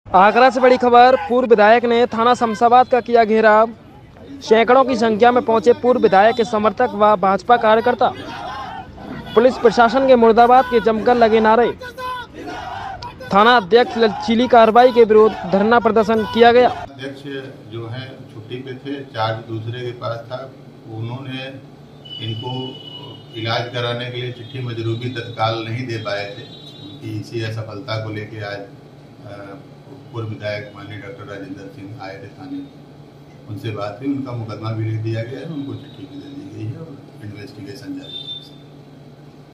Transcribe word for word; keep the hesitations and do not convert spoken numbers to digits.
आगरा से बड़ी खबर। पूर्व विधायक ने थाना शमशाबाद का किया घेराव। सैकड़ों की संख्या में पहुंचे पूर्व विधायक के समर्थक व भाजपा कार्यकर्ता। पुलिस प्रशासन के मुर्दाबाद के जमकर लगे नारे। थाना अध्यक्ष लचीली कार्रवाई के विरोध धरना प्रदर्शन किया गया। अध्यक्ष जो है छुट्टी पे थे, चार्ज दूसरे के पास था। उन्होंने इनको इलाज कराने के लिए चिट्ठी मजरूबी तत्काल नहीं दे पाए थे। उनकी इसी असफलता को लेकर आज पूर्व विधायक माननीय डॉक्टर राजेंद्र सिंह आए थे थाने। उनसे बात हुई, उनका मुकदमा भी लिख दिया गया है, उनको चिट्ठी भी दे दी गई है और इन्वेस्टिगेशन जारी है।